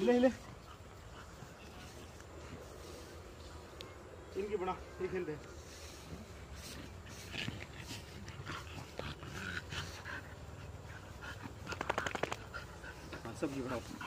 हिले हिले इनकी बना ये खेलते हैं। हाँ सबकी बनाओ।